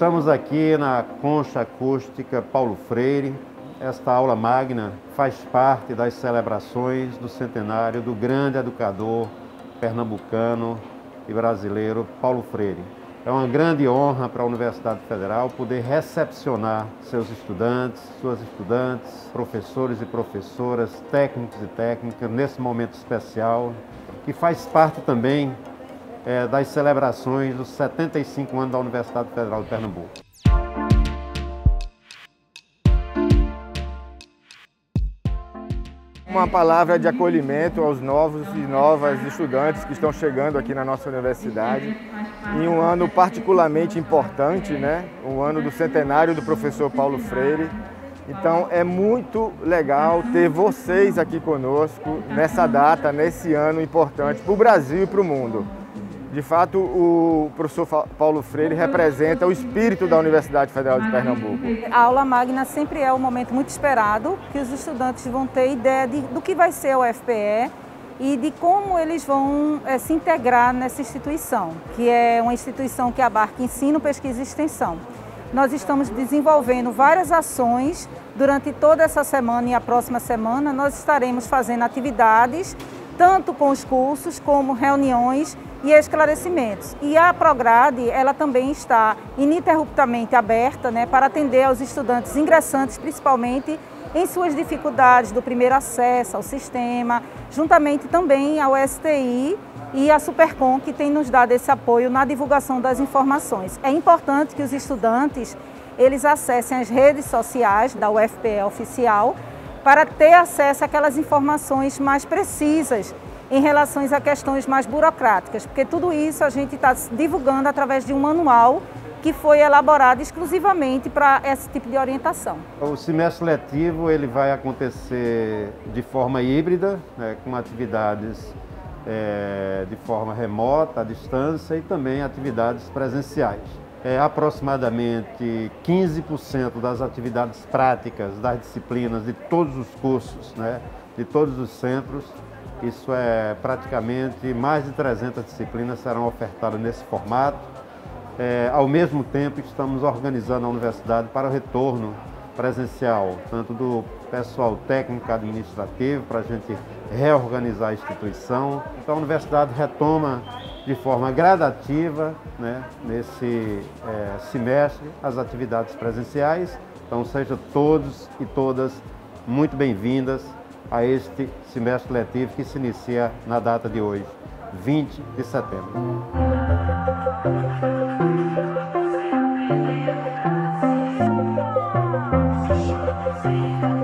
Estamos aqui na Concha Acústica Paulo Freire. Esta aula magna faz parte das celebrações do centenário do grande educador pernambucano e brasileiro Paulo Freire. É uma grande honra para a Universidade Federal poder recepcionar seus estudantes, suas estudantes, professores e professoras, técnicos e técnicas, nesse momento especial, que faz parte também das celebrações dos 75 anos da Universidade Federal de Pernambuco. Uma palavra de acolhimento aos novos e novas estudantes que estão chegando aqui na nossa universidade, em um ano particularmente importante, né? Um ano do centenário do professor Paulo Freire. Então é muito legal ter vocês aqui conosco nessa data, nesse ano importante para o Brasil e para o mundo. De fato, o professor Paulo Freire representa o espírito da Universidade Federal de Pernambuco. A aula magna sempre é um momento muito esperado, que os estudantes vão ter ideia do que vai ser o UFPE e de como eles vão se integrar nessa instituição, que é uma instituição que abarca ensino, pesquisa e extensão. Nós estamos desenvolvendo várias ações durante toda essa semana e a próxima semana. Nós estaremos fazendo atividades, tanto com os cursos como reuniões e esclarecimentos. E a Prograde, ela também está ininterruptamente aberta, né, para atender aos estudantes ingressantes, principalmente em suas dificuldades do primeiro acesso ao sistema, juntamente também ao STI e a Supercom, que tem nos dado esse apoio na divulgação das informações. É importante que os estudantes eles acessem as redes sociais da UFPE oficial para ter acesso àquelas informações mais precisas em relação a questões mais burocráticas, porque tudo isso a gente está divulgando através de um manual que foi elaborado exclusivamente para esse tipo de orientação. O semestre letivo ele vai acontecer de forma híbrida, né, com atividades de forma remota, à distância, e também atividades presenciais. Aproximadamente 15% das atividades práticas das disciplinas de todos os cursos, né, de todos os centros. Isso é praticamente mais de 300 disciplinas serão ofertadas nesse formato. Ao mesmo tempo, estamos organizando a universidade para o retorno presencial, tanto do pessoal técnico administrativo, para a gente reorganizar a instituição. Então, a universidade retoma de forma gradativa, né, nesse semestre as atividades presenciais. Então, sejam todos e todas muito bem-vindas a este semestre letivo que se inicia na data de hoje, 20 de setembro. Sim.